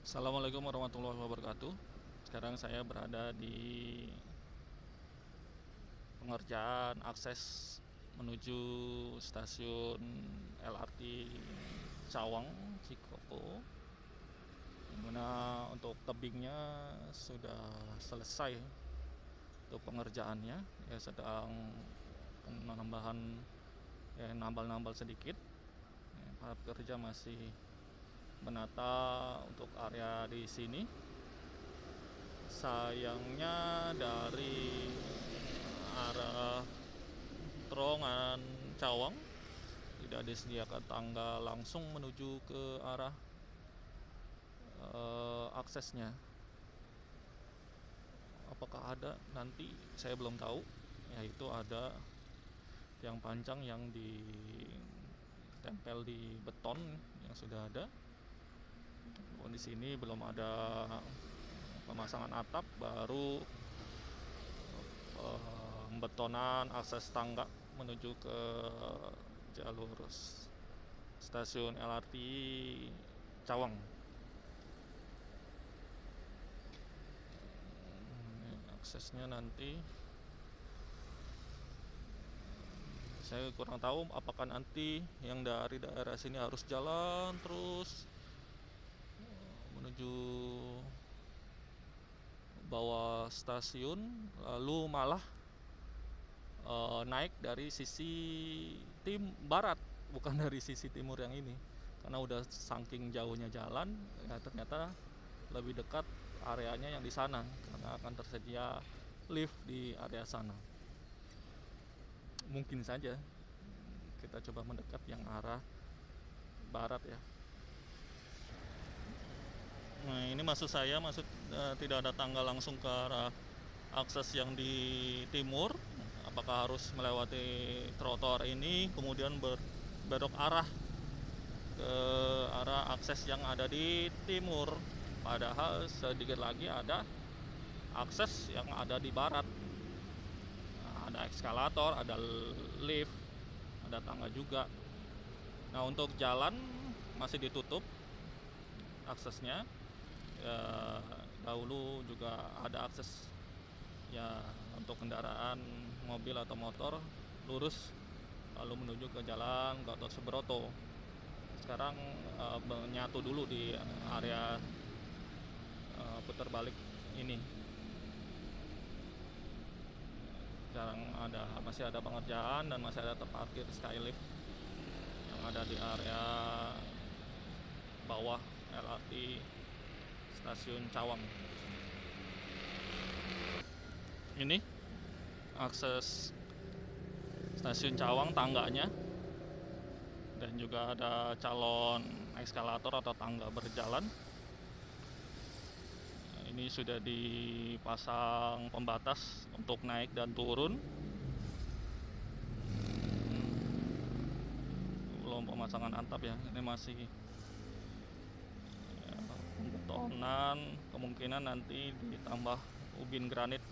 Assalamualaikum warahmatullahi wabarakatuh. Sekarang saya berada di pengerjaan akses menuju stasiun LRT Cawang Cikopo, dimana untuk tebingnya sudah selesai untuk pengerjaannya. Ya, sedang penambahan, ya, nambal-nambal sedikit. Ya, para pekerja masih menata untuk area di sini. Sayangnya dari arah terowongan Cawang tidak disediakan tangga langsung menuju ke arah aksesnya. Apakah ada nanti saya belum tahu. Yaitu ada tiang panjang yang ditempel di beton yang sudah ada. Di sini belum ada pemasangan atap, baru pembetonan akses tangga menuju ke jalur stasiun LRT Cawang. Ini aksesnya nanti saya kurang tahu apakah nanti yang dari daerah sini harus jalan terus menuju bawah stasiun, lalu malah naik dari sisi barat, bukan dari sisi timur yang ini, karena udah saking jauhnya jalan, ya ternyata lebih dekat areanya yang di sana karena akan tersedia lift di area sana. Mungkin saja kita coba mendekat yang arah barat ya. Nah, ini maksud tidak ada tangga langsung ke arah akses yang di timur. Apakah harus melewati trotoar ini kemudian berbelok arah ke arah akses yang ada di timur, padahal sedikit lagi ada akses yang ada di barat. Nah, ada eskalator, ada lift, ada tangga juga. Nah, untuk jalan masih ditutup aksesnya. Ya, dahulu juga ada akses ya untuk kendaraan mobil atau motor lurus lalu menuju ke jalan Gatot Subroto. Sekarang menyatu dulu di area putar balik ini. Masih ada pengerjaan dan masih ada terparkir Skylift yang ada di area bawah LRT stasiun Cawang. Ini akses stasiun Cawang, tangganya, dan juga ada calon eskalator atau tangga berjalan. Ini sudah dipasang pembatas untuk naik dan turun. Belum pemasangan atap ya, ini masih ya, pembetonan. Kemungkinan nanti ditambah ubin granit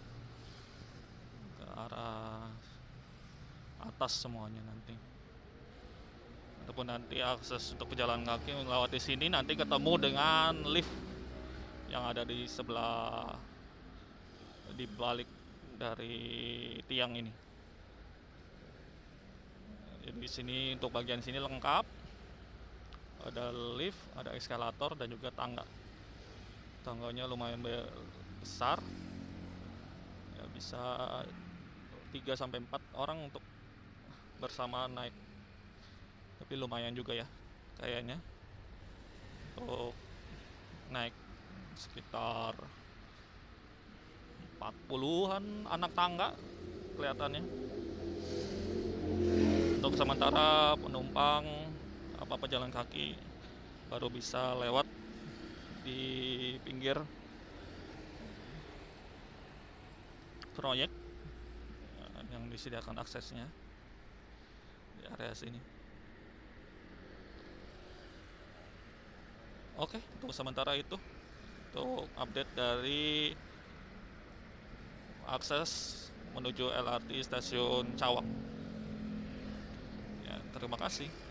ke arah atas semuanya nanti. Ataupun nanti akses untuk pejalan kaki melewati sini nanti ketemu dengan lift yang ada di sebelah, di balik dari tiang ini. Jadi di sini untuk bagian sini lengkap, ada lift, ada eskalator, dan juga tangga. Tangganya lumayan besar, ya bisa 3-4 orang untuk bersamaan naik. Tapi lumayan juga ya kayaknya untuk naik, sekitar 40-an anak tangga kelihatannya. Untuk sementara penumpang pejalan kaki baru bisa lewat di pinggir proyek yang disediakan aksesnya di area sini. Oke, untuk sementara itu untuk update dari akses menuju LRT stasiun Cawang. Ya, terima kasih.